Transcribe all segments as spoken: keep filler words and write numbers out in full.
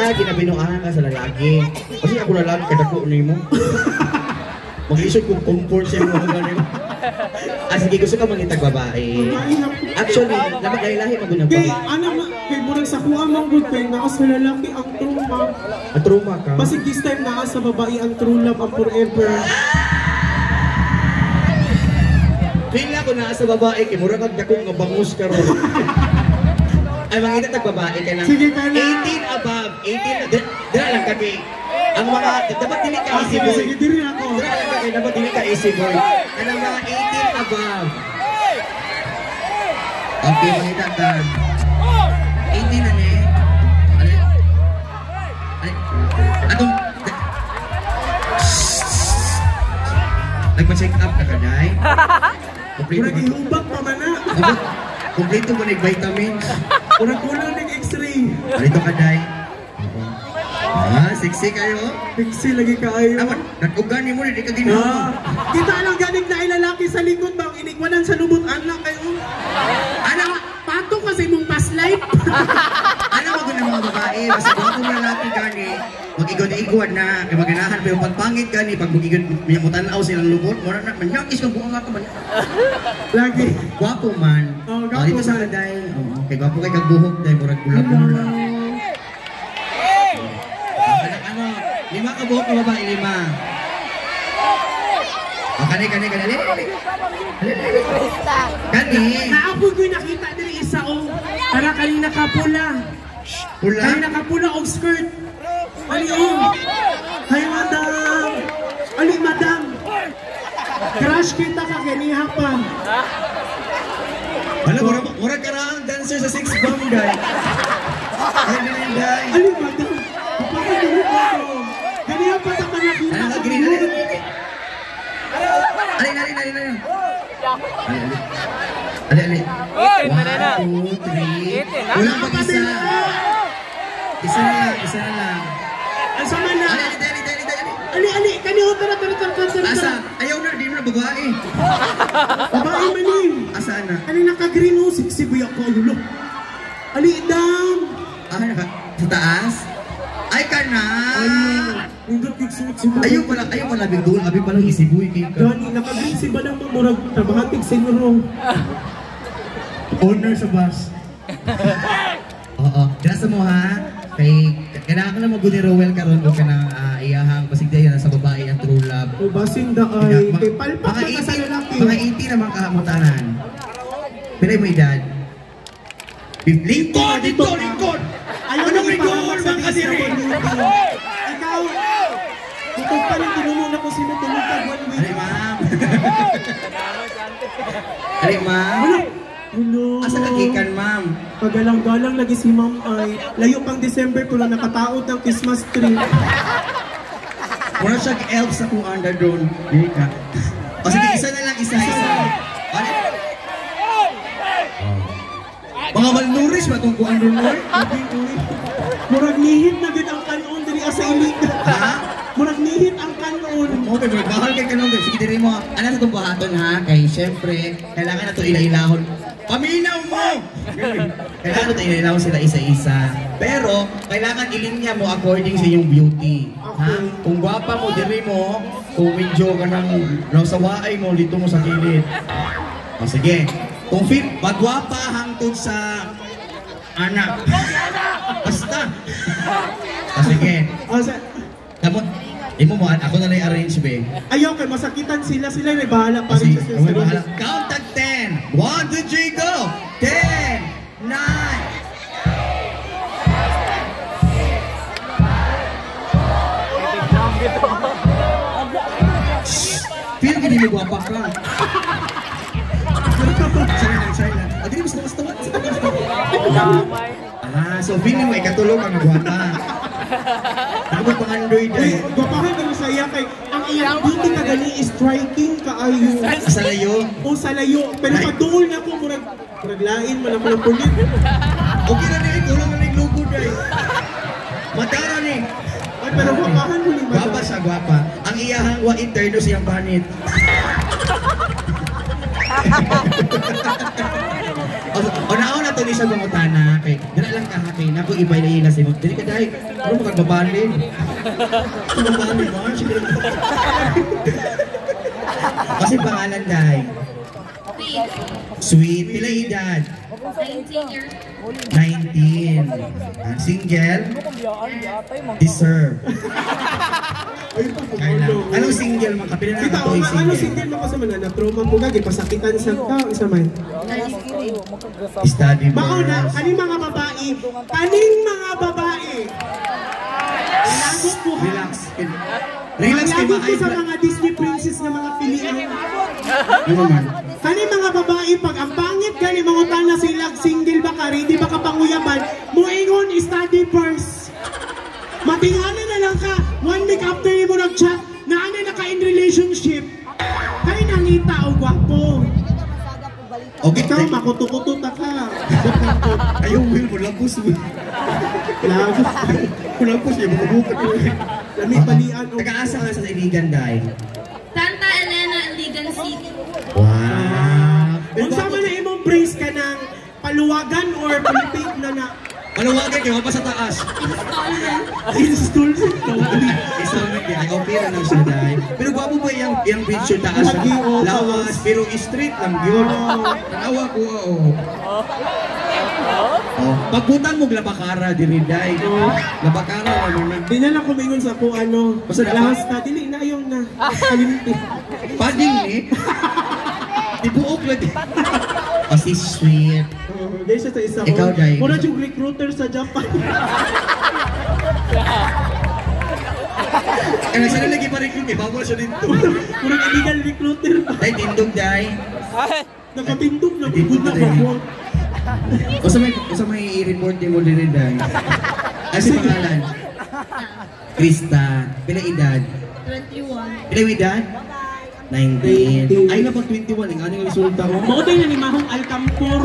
Kaya ginabinuahan ka sa lalaki. Kasi ako lalaki, kadako ni mo. Mag-isod kong comfort sa mga ganun. Ah, sige, gusto ka mangitag babae. Actually, dapat lahi-lahi magunang Kay, babae. ano nga, kay murag sa kuha mang good kay naa sa lalaki ang trauma. Ang trauma ka? Kasi this time naa sa babae ang true love ang forever. Pila ko na sa babae, kay murag kag dakong nga bangus ka ron. Ay, mangita tag babae ka na. Sige ka na. eighteen above, eighteen, dira lang kami. Ang mga, dapat dili ka easy Sige, boy. sige, diri ako. Dira lang kami, dapat dili ka easy boy. Ang mga eighteen above. Okay, mangita ka. eighteen na ni. Alin? Alin? Atong, nagpa-check up ka ka, Day? Murag ihubak pa man na. Kompleto mo nag-vitamins. Murag kulang ng x-ray. Dito ka, Day. Ah, sexy kayo. Pixie lagi kaayo. Aman, natugan mo, hindi ka Ah, ginawa. kita lang galing na ilalaki sa likod bang inikwanan sa lubot anak kayo. Anak, patong kasi mong past life. Ano mo ng mga babae, basta kung kung lalaki gani, mag-igod-igod na, kay maganahan, pero pag pangit gani, pag mag-igod, may mutanaw silang lubot, mura na, manyakis kang buong ako man. Lagi. Gwapo man. Oh, gwapo Oh, dito sa man. kaday. Oh, kay gwapo kay kagbuhok, day, murag gula-gula. Anak ano, lima ka buhok na babae, lima. Oh, kani, kani, kani, kani, kani. Kani. Naapoy ko'y nakita diri isa o. Para kanina ka pula. Pula. Kanina ka pula og skirt. Ali o. Hay madam. Ali madam. Crush kita ka kaniha pa. Alam, mura, mura karang dancer sa six bomb, guy. Ay, ganyan, guy. Ali madam. Papakadili ko ako. Kaniha pa sa manakita. Ano ka, gini, alin, alin. Alin, alin, alin, alin. Alin, alin. One, two, three. Walang pag-isa. Isa na lang, isa na lang. Ang sama na. Alin, alin, alin, alin, alin. Ali, ali. Kaniha, tara, tara, tara, tara, tara. Asa? Ayaw na, di mo na babae. Babae manin. Asa na? Ali naka-green o. Siksi buyak ko. Alulo. Ali, dam. Ah, naka, sa taas? Ay ka na! Nindot kiksuot si Ayaw pala, ayaw pala bigdul, abi pala isibuy kay ka. Gani, naka-green si Badang Mamurag. Trabahatig sa inyo. Owner sa bus. Oo, kinasa mo ha. Kay, kailangan ko na mag-guni Rowell karon kung kanang uh, iyahang pasigday na sa babae ang true love. O basing da ay, kay palpak na sa lalaki. Mga eighteen naman kahamutanan. Pinay mo edad? Lingkod! Dito! Lingkod! Ayaw Anong na lingkod? ipahamak sa Mga kadiri! Ikaw, tutog pa rin tinulong na kung sino tumutag one Ali week. ma'am! Ali ma'am! Hello. Asa kagikan ma'am? Pagalang-galang lagi si ma'am ay layo pang December ko lang nakataod ng Christmas tree. Muna siya elf sa kung under doon. Hindi ka. O sige, isa na lang, isa, isa. Ano? Mga malnourished ba itong kung under doon? Lagi uy. Murag nihit na gid ang kanon diri sa ilig. Ha? Murag nihit ang kanon. Okay, bro. Bahal kay kanong girl. Sige, diri mo. Ano sa itong buhaton ha? Kay syempre, kailangan na ito ila-ilahon. Paminaw mo! Kailangan ito ila-ilahon sila isa-isa. Pero, kailangan ilinya mo according sa iyong beauty. Ha? Kung gwapa mo, diri mo. Kung medyo ka nang nasawaay mo, dito mo sa kilid. O sige. Kung fit, magwapa hangtod sa anak. Basta. O sige. O, sa- Kamot, imo mo, ako na lang arrange be. Ayaw kay masakitan sila, sila may bahala pa Kasi, rin sa okay, bahala. sarili. Count at ten. One, two, three, go! Ten! Nine! Shhh! Feel gini mo guwapa ka. Sorry lang, sorry lang. O, di mas namas tawad. Ah, so feeling mo, ikatulog ang guwapa. Ako ba pang Android Uy, ay? gwapahan ka sa iya kay ang iyang beauty ka gali is striking kaayo. Sa layo? O sa layo, pero Ay. pagduol na ko murag murag lain man ako ng pulit. Okay na rin, kulang na rin logo dahil. Matara ni. Ay, pero gwapahan mo ni Guwapa siya, guwapa. Ang iyahang wa interno siyang banit. O, o naon na to ni siya bangutana kay dala lang ka kay nako ibay na ila sa imo. Dili ka dai. Ano mo kagbabalin? Babalin mo siya. Kasi pangalan dai. Sweet. Pila edad? nineteen years nineteen. Ah, single? Deserve. Kailangan. Anong single man? Kapila na Kita, ako o, yung ano single. single mo kasi man, na trauma po ka, pasakitan sa tao, isa man. Study Mao na, verse. kaning mga babae, kaning mga babae. Ilagot ko ha. Relax. Relax kay Ilagot ko ba? sa mga Disney princess na mga pilihan. Ano man? Kaning mga babae, pag ang pangit gani mga tana sila, single ba ka, ready ba ka panguyaban, muingon, study first. Matinganan na lang ka, one week after mo nag-chat, na ano na ka in relationship. Kaya nangita o gwapo. Okay, Ikaw, take- makutukutot na ka. Ayaw, Will, mulagpos mo. Lago. Mulagpos niya, bukabukat mo. Lami palian o. Nag-aasa ka sa Iligan, Day. Santa Elena, Iligan City. Wow. Kung sama na imong praise ka ng paluwagan or palipit na na Malawagan kayo, pa sa taas. install sa Installment niya, ay okay na lang siya, Day. Pero gwapo ba yung, yung picture taas? Lagi, oh, Lawas, pero straight lang yun. Tanawa ko, oh. Oh, pagbutan mo labakara diri Day. Labakara naman. Di na lang kumingon sa kung ano. Basta na- Last na, dili na yung na. Kalimti. Pading ni. Ibuok lang. Kasi sweet. Oh, guys, siya sa isa ko. Ikaw, Day. Muna yung recruiter sa Japan. Kaya sana lagi pa recruit eh, bawal siya dito. Muna illegal recruiter. Day, tindog, Day. Nakatindog na. Tindog Good na na rin. ako. Basta may, basta may i-report din mo din, Day. Ano si pangalan? Krista. Pila edad? twenty-one. Pila edad? nineteen. Ay na pag twenty-one, ang ano yung resulta ko? Mautay na ni Mahong Alcampor.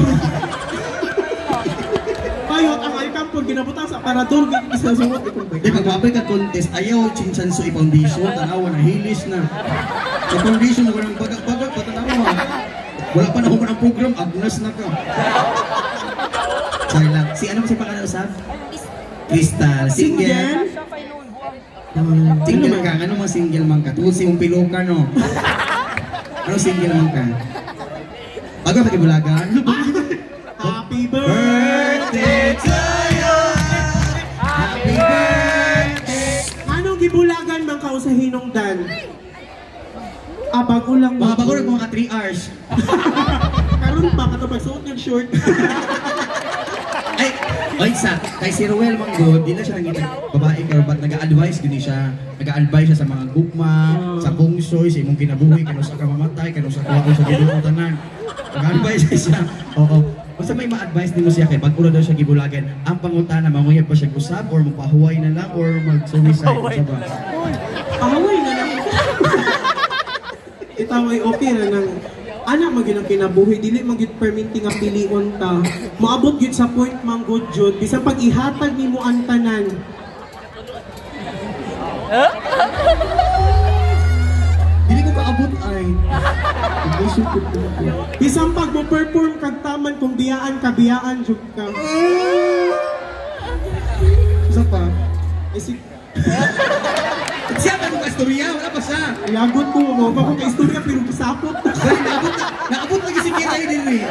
Payot ang Alcampor, ginabutang sa aparador. Isa sunod. Di pagpapay ka contest, ayaw chinsanso i-foundation, tanawa na, hilis na. Sa foundation, wala nang bagag-bagag, patanawa. Wala pa na ako ng program, agnas na ka. Sorry lang. Si ano si pangalan usap? Crystal. Single? Um, Single ka. Ano mga single man ka? Tungkol si Umpilo ka, no? Ano single man ka? Bago ka kibulagan? Happy birthday to you. Happy birthday! Anong gibulagan man ka sa hinungdan? Ah, bago lang. Mga bago rin mga three hours. Karoon pa, katapag suot ng short. Ay, ay sa kay si Ruel Manggod, di na siya nangita babae pero ba't nag-a-advise gini siya. Nag-a-advise siya sa mga gugma, sa bungsoy, sa imong kinabuhi, kano sa kamamatay, kano sa kuha sa Ginoo tanan. Nag-a-advise siya. Oo. Basta may ma-advise din mo siya kay pag ulo daw siya gibulagan, ang pangutana manguyab pa siya usab or mapahuway na lang or mag-suicide sa ba. Away na lang. Itaway okay na nang anak magin ang kinabuhi, dili magit permitting ang pilion ta. Maabot gyud sa point mang good jud, bisan pag ihatag nimo ang tanan. Dili ko kaabot ay. Bisan pag mo perform kag taman kung biyaan ka biyaan jud ka. Isa pa. Eh, si Siya pa kung kastorya, wala pa siya. lagot ko mo ba ko kay istorya pero pasapot. Dahil naabot na, naabot na kasi kita yun din eh.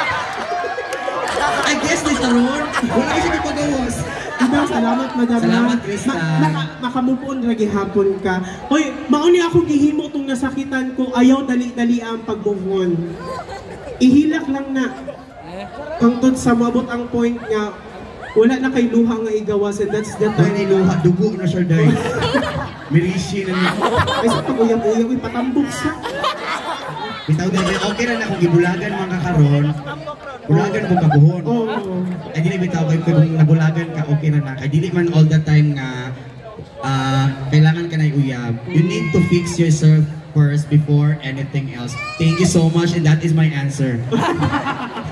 I guess this Aaron, wala kasi may pagawas. Ida, salamat madam. Salamat, Krista. Ma naka, makamove on ra gihapon ka. Hoy, mauni ako gihimo tong nasakitan ko, ayaw dali-dali ang pag-move on. Ihilak lang na. Hangtod sa mabot ang point nga, wala na kay luha nga igawas and that's the Dahil time. niluha, dugo na siya dahil. Mirishi na niya. Ay, sa pag-uyab-uyab, uy, patambok sa. Bitaw din, okay na na kung gibulagan mga karon. Bulagan mo kabuhon. Oo. Ay dili bitaw kay kung nabulagan ka, okay na na. Kay dili man all the time nga ah, kailangan ka na uyab. You need to fix yourself first before anything else. Thank you so much and that is my answer.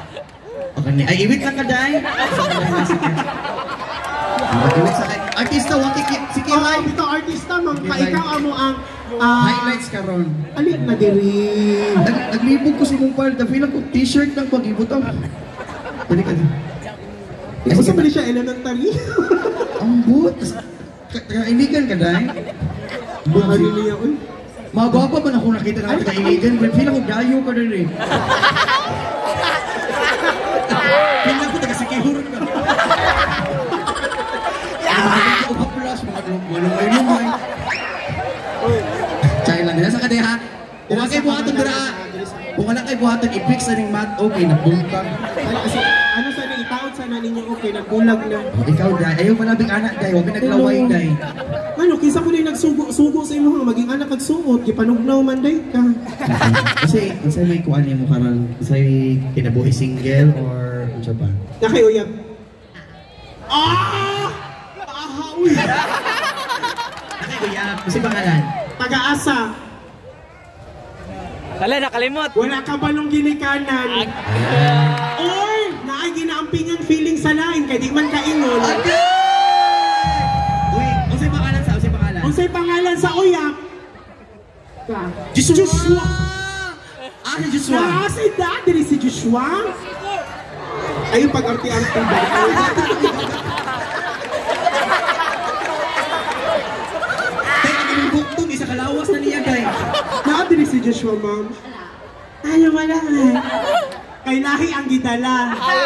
Okay, ay iwit lang ka, Day. Ah, iwit sa kay. Artista wakik si Oo, Kiray. bito artista, mang Okay, ka bye. ikaw amo ang... ah, Highlights karon. Alit na diri. Nag naglibog ko si mong palda, feel ko t-shirt lang pag-ibot ang. Dali ka din. Ito sa pala siya elementary. Ang boot. Kailigan ka dahil. Buhari niya, uy. Mababa ba na kung nakita na kita kailigan? Feel ko gayo ka rin eh. Feel ko taga-sikihurot ka. Mga upaplas, mga lumay-lumay. Chay lang nila sa kadya ha. Kung wala kayo buhaton dira, kung wala kayo buhaton, i-fix na ning mat, okay, nabungkag. Ano, kasi, ano sana, itaot sana ninyo, okay, nagbulag na. Ikaw, Day, ayaw malabing anak, Day, huwag naglaway, Day. Ano, kisa ko na yung nagsugo-sugo sa imo, maging anak kagsuot, kipanugnaw man, Day, ka. Kasi, kasi may kuan niya mo karang, kasi kinabuhi single or ano siya ba? Nakayuyab. Ah! Aha, uy! Nakikuya, kasi pangalan. Taga-asa. Kala, nakalimot. Wala ka balong ginikanan. Or, naay ginaampingan feeling sa lain, kaya di man kaingon. Okay! Wait, unsay pangalan sa, unsay pangalan? Unsay pangalan sa uyap? Ka. Joshua! Ah, si Joshua! Na, si daddy si Joshua. Ayun pag-arti-arti ba? Kaya ang buktong, isa kalawas na niya, Day. Nakadiri si Joshua, ma'am. Ayaw wala eh. Kay lahi ang gidala.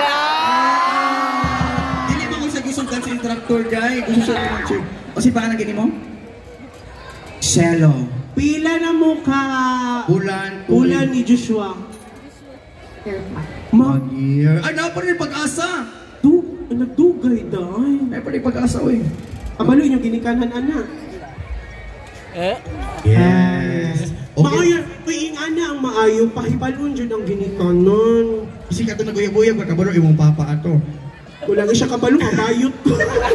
Dili ba kung sa gisultan sa instructor, Day? Gusto siya naman siya. O si pangalan gini mo? Shelo. Pila na mo ka Ulan. ulan ni Joshua. Ma, Mag-year. Ay, na pa rin pag-asa! du, nagdugay dahi. Ay, pa rin pag-asa, oy. Kabalo yung ginikanan, anak. Eh? Yes. Maayo, tuwing ana ang maayo, pahibalon dyan ang ginikanan. Kasi ka ito naguyab-uyab, kakabaro imong papa ato. Kulang siya kabalo, kabayot ko.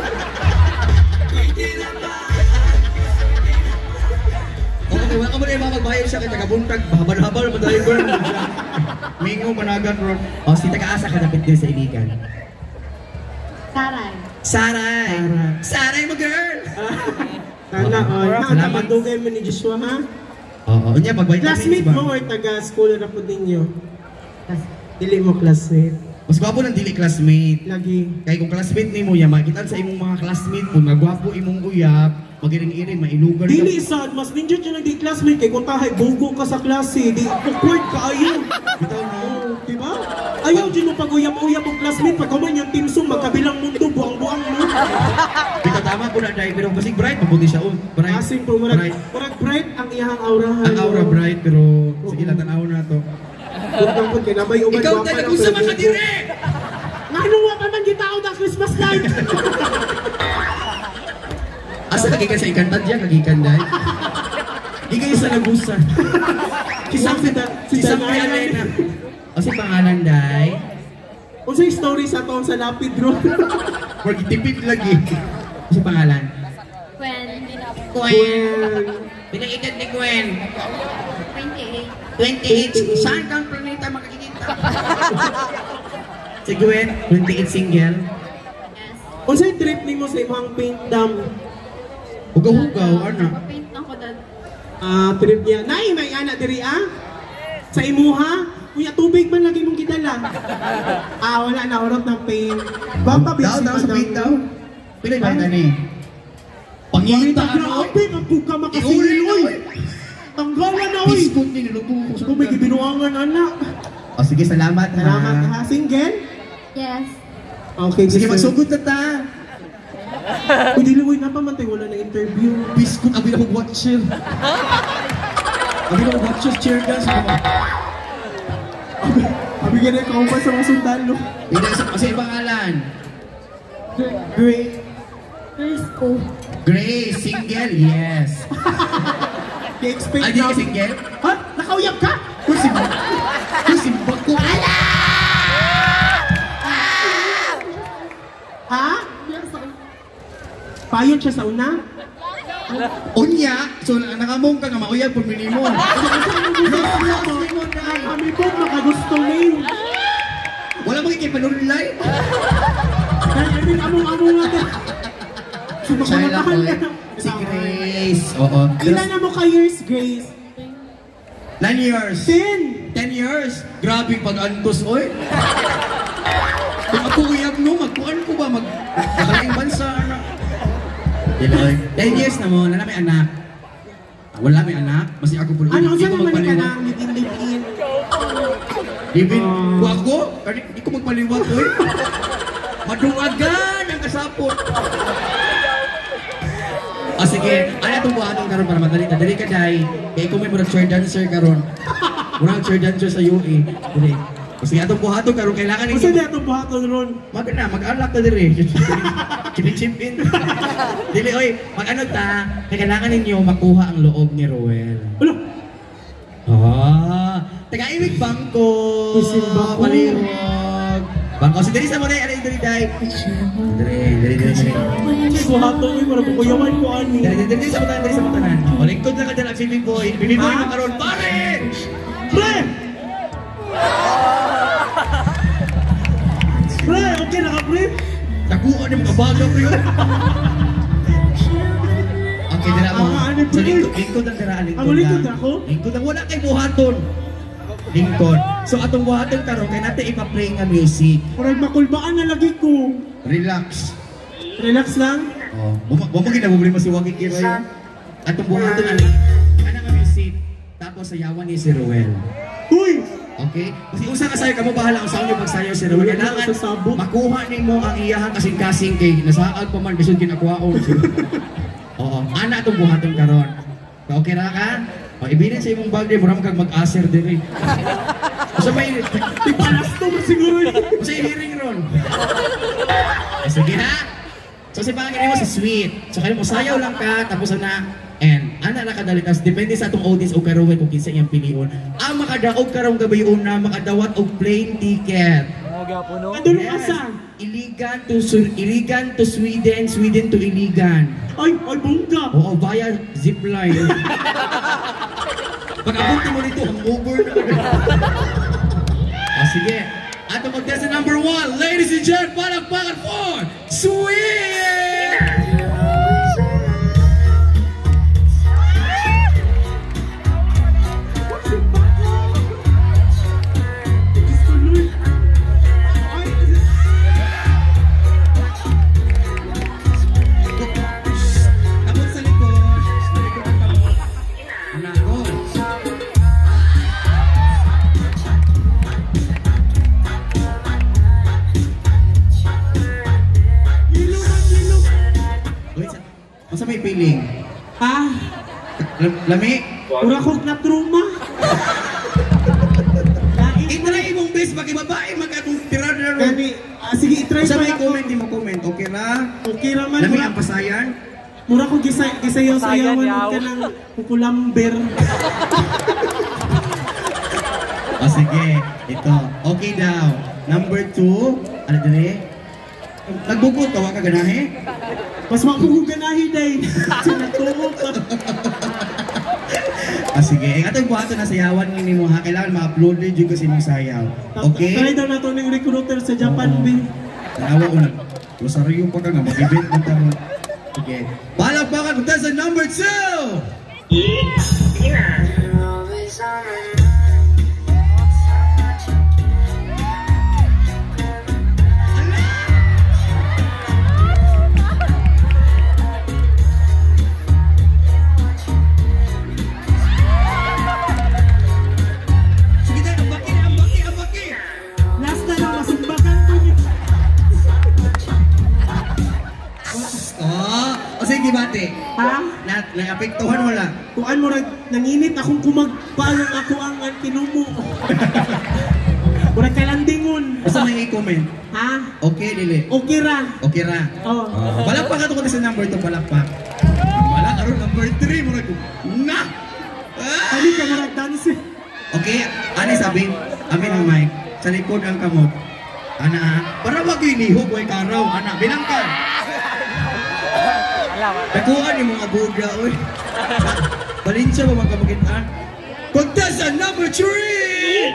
Okay, wala ka mo na yung mga magbayad siya kaya tagabuntag, habal-habal, madali ko lang siya. Mingo, managan, bro. O, si taga-asa ka dapat din sa iligan. Saray. Saray! Saray. Saray mo, girl! Sana, oh, Salamat. nakatapandugay mo ni Joshua, ha? Oo, niya, mag-vitamins Classmate ba? mo or taga-school na po ninyo? Dili mo classmate. Mas gwapo ng dili classmate. Lagi. Kaya kung classmate ni mo, ya, makita sa imong mga classmate mo, nagwapo imong uyap, magiring-iring, mailugan Dili sad, mas ninja dyan ang di classmate kay kung tahay, bugo ka sa klase, di awkward ka ayaw. Bitaw na. Oh, diba? Ayaw dyan mo pag-uyap-uyap ang classmate, pag kuman yung team song, magkabilang mundo, buang-buang mo. Bitaw tama po na dahil, pero kasi bright, mabuti siya. Oh, bright. Asing po, murag, Bright. murag bright ang iyahang aurahan. Ang aura bright, pero sige lang, tanaw na to. Bukang po, kinabay uban, Ikaw guwapa tayo, lang, kung sa pero mga bugo. dire! Ano wa pa man gitao na Christmas light? Asa kagikan sa ikantan diyan, kagikan dahil. Di kayo sa nagusan. Kisang si Da- si Isang Danay. Alena. O si pangalan day. Unsay story sa taon sa lapid ro? Wag tipid lagi. O si pangalan. When Well, Pinag-edad ni Gwen. twenty-eight. twenty-eight. Saan kang planeta makikita? Si Gwen, twenty-eight single. Yes. unsay trip nimo sa imong paint dam? Hugaw-hugaw, ano? Paint lang ko dad. Ah, trip niya. Nay, may anak diri ah? Sa imuha? Kuya, tubig man lagi mong gidala. Ah, wala na urot ng paint. Bamba Daw, busy daw, pa sa daw. paint daw. Pilay ba ito ni? Pangita, ano? Grabe, ang buka Iuli makasili, na, oy. oy. Tanggalan na, oy. Biskot din, niluto ko sa Kung may gibinuangan, anak. O sige, salamat ha. Salamat ha. Single? Yes. Okay, Sige, gusto. magsugod na ta. Uy, diliwoy na pa man tayo, wala na interview. Biskot, abi na mag-watcher. Abi na mag-watcher, cheer guys. Abi ka na ikaw pa sa mga sundalo. Hindi, sa kasi pangalan. Great. First ko. Grace, single, yes. I-expect Ay, di ka single? Ha? Nakauyap ka? Kung si Kung si Bako. Ala! Ha? Payon siya sa una? Unya, so nakamong ka nga mauyag po minimum. Kami po makagusto ni. Wala mo kay panulay. Kaya Emil, among-among natin. Sa mga Shaila mahal Coy. na. Si Grace. Oo. Ilan na mo ka years, Grace? Nine years. Ten. Ten years. Grabe pag-antos, oy. Kung ako uyab no, magkuhan ko ba? Mag... Magkalaing bansa, anak. Diloy. Ten years na mo, na may anak. Ah, wala may anak. Masih ako po. Ano, Hindi saan ko naman ka magpaliwag. na live-in, live-in? Libin, Ah. ko ako? Kani, hindi ko magpaliwag, oy. Maduwagan ang kasapot. Ah, sige. Ano itong buhatong karon para madali? Dali ka, Day. Kaya kung may murag chair dancer karon. Murag chair dancer sa U A. Dali. Kasi atong buhatong karon kailangan Kasi ninyo. na itong buhaton ron. Mag na, mag-alak ka diri. Chip-chip-in. Dili, oy, mag-ano ta, kaya kailangan ninyo makuha ang loob ni Roel. Ano? Ah, taga-imig bangko. Isin bangko. Paliwag. Bangko. Si Dali sa mo na, alay, dali, Day. Dali, dali, dali, dali. Ay, buhaton eh, para bukuyawan ko ani. Dali, dali, dali sa matanan, dali sa matanan. O, lingkod na ka dyan ang Bibi Boy. Bibi Boy Ah? na karon, pare! Pre! Pre, okay na ka, pre? Nakuha niyo mga baga ko yun. Okay, dala mo. Ah, ano, So, pre? lingkod, lingkod ang daraan, lingkod Ang lingkod lang. ako? Lingkod lang, wala kay buhaton. Lingkod. So, atong buhaton karon kay natin ipa-play nga music. Parang makulbaan na lagi ko. Relax. Relax lang. Oh, buma buma ginabublema si Wagi Kira yun. Atong buhaton ani. Ana nga music. Tapos sayawan ni si Roel. Uy! Okay? Kasi usa ka sayo kamo bahala kung saan yung pagsayaw si Roel. Kailangan Sasabog. makuha nimo ang iyahang kasing-kasing kay nasaag pa man bisud kinakuhaon. Oo, ana atong buhaton karon. Okay ra ka? O ibilin sa imong bag di mura kag mag-aser diri. Usa may Ipalas to siguro yun. usa hearing ron. Eh, sige ha. So si pangin mo si sweet. So kaya mo sayaw lang ka tapos na and ana na kadalitas depende sa atong audience o karuwe kung kinsa iyang pilion. Ang makadaog karong gabi una makadawat og plane ticket. Mga puno. Ano yung asa? Iligan to Su- Iligan to Sweden, Sweden to Iligan. Ay, ay, bongga. Oo, via zipline. Pag abot mo nito, ang over na. Ah, sige. Ato mag-test sa number one, ladies and gentlemen, palakpakan for Sweet! Tapos sa likod, sa likod ng kamot. Nako. Ilong ang ilong. Wait, sa- ano sa may feeling? Ah, Lam- Lami? ura ko na truma. Lain mo. Itry mong best, babae magkatong tirada na ron. Gani, ah, sige, itry Sa pa may ako. comment, di mo comment, okay na? Okay naman. Lami Mura, ang pasayan? mura ko gisay, gisayaw-sayawan Pasayan, yaw. ka ng kukulamber. O sige, ito. Okay daw. Number two, ano dali? Nagbugot ka, waka ganahe? Mas mapuhuganahin dahil. Sinatuho ka. Ah, sige. Eh, atong buhato na sayawan ni mo ha. Kailangan ma-upload din yung kasi mong sayaw. Try Okay? daw na ito ng recruiter sa Japan, Oo. Bin. Tanawa ko na. Rosaryo pa ka nga, mag-event mo tamo. Okay. Palakpakan punta sa number two! Sige tayo, ambaki, ambaki, ambaki! Last na lang, masumbakan ko niya. Oh, o sige, bate. Ha? Na, na-apektuhan mo lang. Kuan mo nag nanginit akong kumagpalang ako ang ang tinumo. Murag kalandingon. Basta may i-comment. Ha? Okay, dili. Okay ra. Okay ra. Oh. Uh, palakpak ka to sa number two, palakpak. Wala, karon number three, mo nag na! Ah! Kali ka murag dance. Okay, ano sabi? Amin ang mic. Sa likod ang kamot. Ana, ha? Para wag yung inihog, way karaw. Ana, bilang ka. Nakuha ni mga buga, oy. Balinsya ba magkamagitan? Punta sa number three!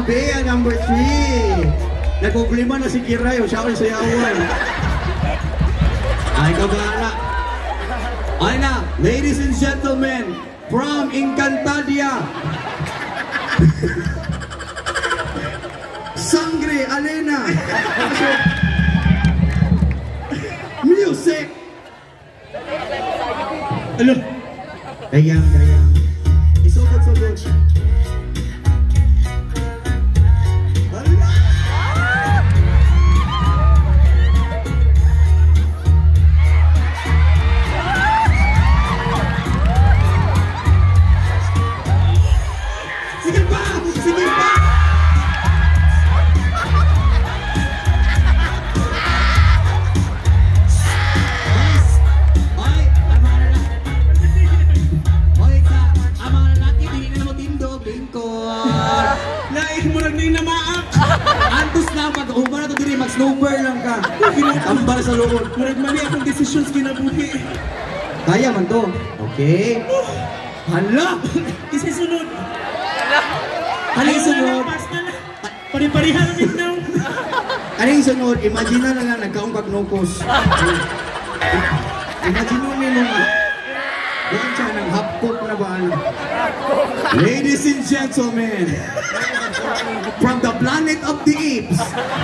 Bea number three. Nagproblema na si Kiray o siya ako yung sayawan. Ay, kabala. Ay na, ladies and gentlemen, from Encantadia. Sangre Alena. Music. Ano? Dayang, dayang. Isugod-sugod. Sige pa! Sige pa! Antos na, mag-uba na ito diri, mag-snowbird lang ka. Tambal sa loob. Murag mali akong decisions kinabuhi. Kaya man to. Okay. Hala! Isa sunod. Ano yung sunod? Pari-parihan namin daw. Ano yung sunod? Imagine na lang, nagkaong kagnokos. Imagine mo nyo nga. Doon siya, nag-hapkok na ba ano? Ladies and gentlemen, from the planet of the apes.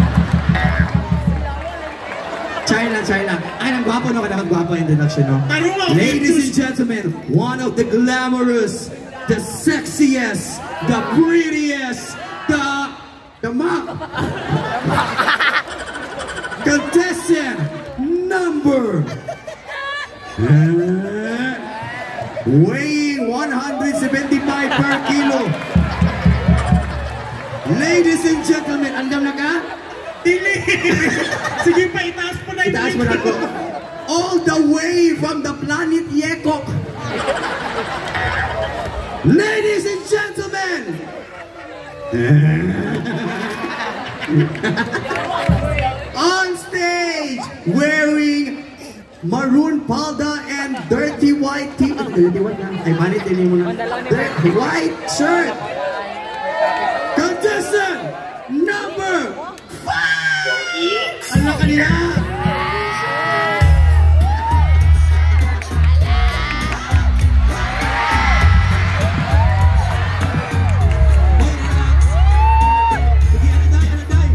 China, China. Ay, nang gwapo no, kada gwapo introduction no. Ladies and gentlemen, one of the glamorous, the sexiest, the prettiest, the the map contestant number uh, weighing one hundred seventy-five per kilo. Ladies and gentlemen, andam na ka? Dili! Sige pa, itaas mo na yung Itaas mo na ko. All the way from the planet Yekok. Ladies and gentlemen! On stage, wearing maroon palda and dirty white t-shirt. Dirty white na. Ay, manit, hindi mo na. Dirty white shirt. Contestant number five! Ano kanila? Sige, ano tayo, ano tayo?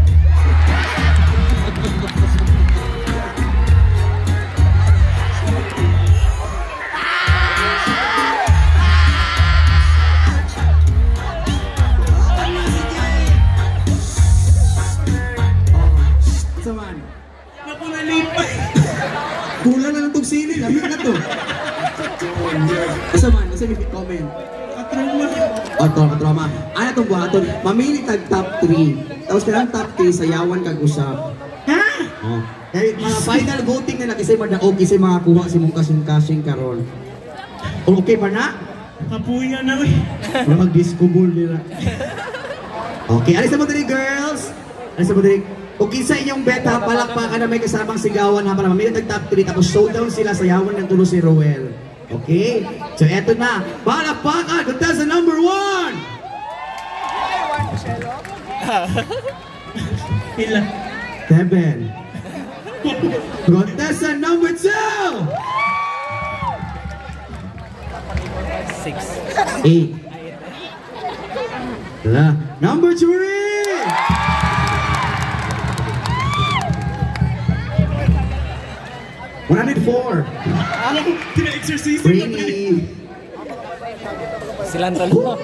Saman. Ako nalipay. Kulang na lang itong sili. Lamig na to. Saman, nasa may comment. Katrauma. O, to, katroma. Ano itong buhaton? Mamili tag top three. Tapos kailangan top three, sayawan kag usap. Ha? Oh. Eh, mga final voting nila kasi madaog kasi makakuha si mong kasing-kasing karon. Okay ba na? Kapuya na eh. Mga mag-disco ball nila. Okay, alis na mo dali girls. Alis na mo dali. Kung kinsa inyong bet ha, palakpakan na may kasamang sigawan ha, para mamili tag top three, tapos showdown sila, sayawan ng tulo si Roel. Okay? So eto na, palakpakan, contestant number one! Pila. Seven. Contestant number two! Six. Eight. Wala. Number three! one hundred four. Tina-exercise. Brainy. Silang talo.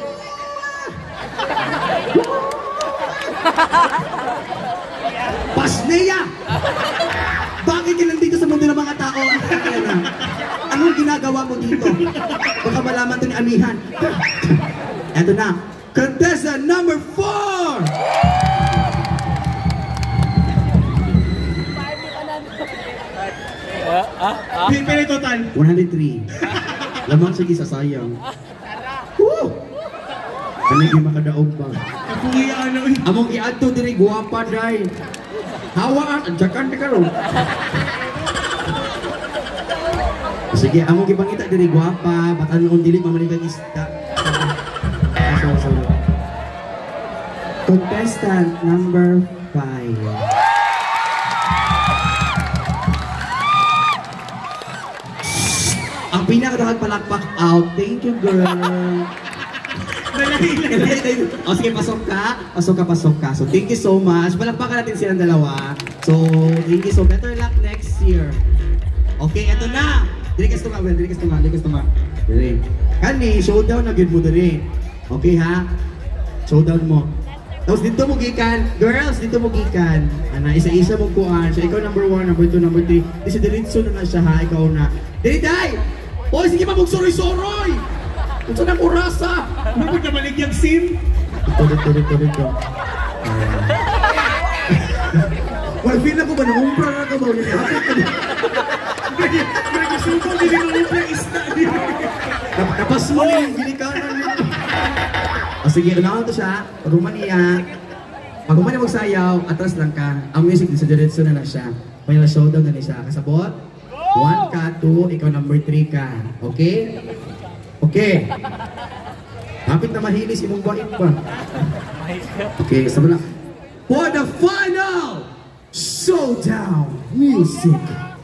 Pasneya! Bakit ka nandito sa mundo ng mga tao? Anong ginagawa mo dito? Baka malaman ito ni Amihan. Eto na. Contestant number four! Ah, ah, ah. Pila yung total. one hundred three. Lamang sige sa sayang. Woo! Ano yung makadaog ba? Kapuya ano eh. Among iadto diri guwapa day. Hawa at jakan ka ron. Sige, among gipangita diri guwapa, batan on dili mamanigang isda. So, so. Contestant number five. Ang pinakadakag palakpak out. Thank you, girl. O sige, pasok ka. Pasok ka, pasok ka. So, thank you so much. Palakpakan natin silang dalawa. So, thank you so better luck next year. Okay, eto na. Dili kas tunga, well, dili kas tunga, dili kas tunga. Dili. Kani, showdown na gyud mo diri. Okay ha? Showdown mo. Tapos dito mo gikan, girls, dito mo gikan. Ana, isa-isa mo kuan. So, ikaw number one, number two, number three. Di si Diritso na na siya ha, ikaw na. Dili, day! Hoy, sige pa mong soroy-soroy! Kung saan ang orasa? Ano na balik yung sim? Ito, dito, dito, dito. Well, feel ako ba na umpra na ka ba? Nagasuko, hindi mo umpra isda. Napas mo yung ginikanan nito. O sige, unahan to siya. Pag humaniya, pag humaniya magsayaw, atras lang ka. Ang music din sa diretso na lang siya. May na showdown na niya siya. Kasabot? One ka, two, ikaw number three ka. Okay? Okay. Kapit na mahilis, imong bait pa. Okay, kasama na. For the final showdown music.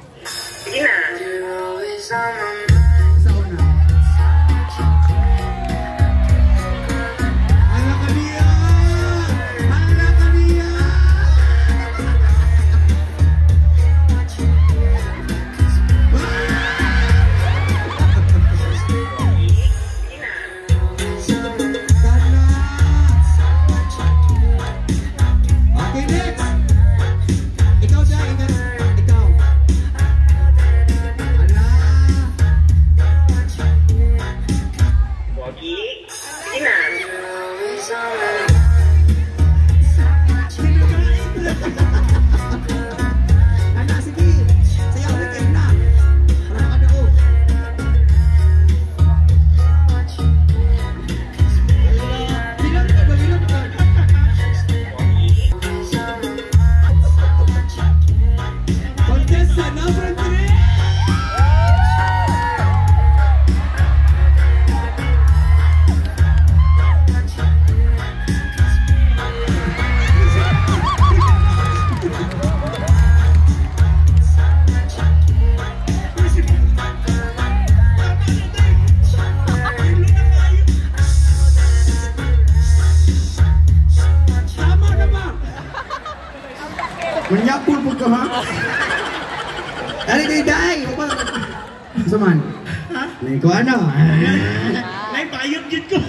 Manyapul po ka, ha? Dali, dali, dali! Saman? Ha? Nay ko ano? Nay, bayot yun ko!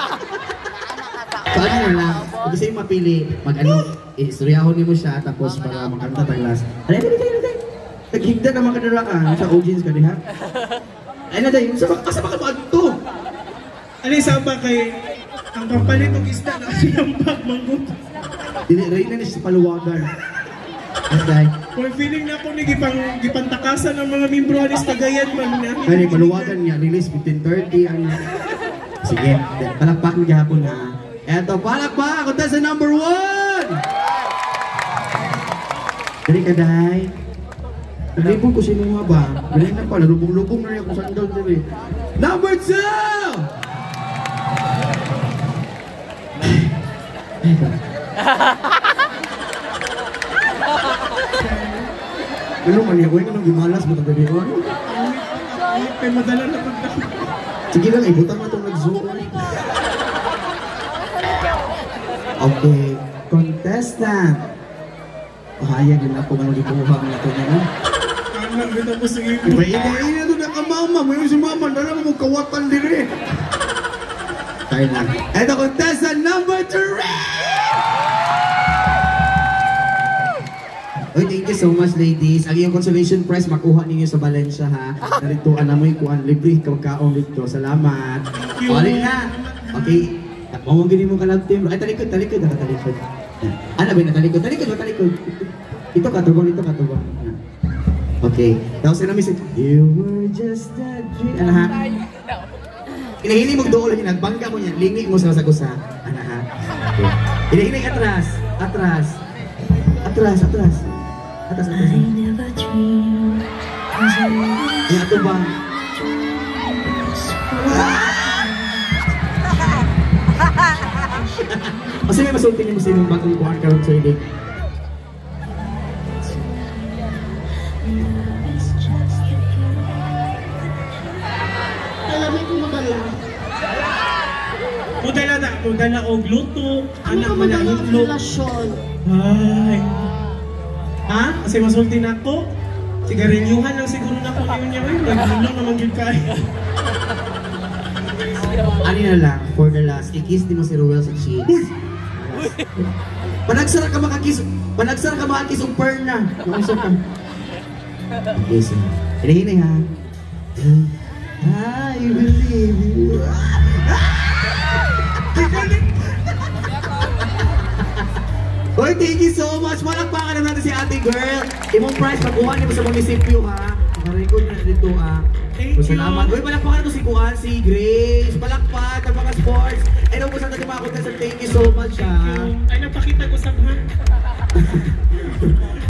So ano mo lang, pag gusto yung mapili, mag-ano, istoryahon mo siya, tapos para makanta taglas. Dali, dali, dali, dali! Naghigda naman ka na ka, sa audience ka diha. Ay na, dali, asa ba ka mag-to? Ano yung saba kay... Ang kapalit ng isda na siyang pagmanggot. Dili, rin na niya sa paluwagan. Okay. Kung feeling na ako ni gipang gipantakasan ng mga membro alis Cagayan man na. Kani maluwagan niya, release fifteen thirty ano. Sige, palakpak ni gihapon ha. Eto, palakpak, kunta sa number one. Dali ka day. Nalipon ko sino nga ba? Dali na pala, lubong-lubong na rin ako sandal dali. Number two! Ano man yan? Uy, anong gimalas mo tagabi ko? Kaya madala na pagka. Sige lang, ibutan mo itong nag-zoom. Okay, contestant. Pahayag yun ako ng likuha na ito na. Anong ganda mo sa iyo? Iba, iba, iba ito na ka mama. May si mama, dala mo kawatan din eh. Tayo na. Ito, contestant number three! Oy, thank you so much, ladies. Ang iyong consolation prize, makuha ninyo sa Valencia, ha? Narito, alam mo yung kuhan, libre kawakaong dito. Salamat. Wali na. Okay. Mamagin mo ka lang, Tim. Ay, talikod, talikod. Naka talikod. Ano ba yung talikod? Talikod, talikod. Ito katubang, ito katubang. Okay. Tapos na misik. You were just a dream. Ano, ha? Hinahili mong doon lang, nagbangga mo yan. Lingig mo sa sagusa. Ano, ha? Okay. Hinahili atras. Atras. Atras, atras. Atas, atas. Yan, ito ba? Kasi may masulti niyo mo sa inyong bagong buwan karon sa ilig. Alam mo kung magala. Mudala na, mudala og luto, Ano anak ka man na magala ang itlog. relasyon? Ay. Ha? Kasi masulti na ako. Sigarinyuhan lang siguro na ko niyo niya. Ay, nagulong naman yun kaya. Ano na lang, for the last, i-kiss din mo si Ruel sa cheeks. Panagsara ka makakiss, panagsara ka makakiss ang perna. Yung usap ka. Kiss mo. Hinahinay ha. I believe you. Hoy, thank you so much. Malakpakan naman natin si ate girl. Imong prize, pagkuha niyo sa munisipyo ha. Nakarecord na dito ha. Thank you. Salamat. Hoy, palakpakan natin si Kuan, si Grace. Palakpak, ang mga sports. Ay, naman po sa natin mga contestant. Thank you so much ha. Ay, napakita ko sa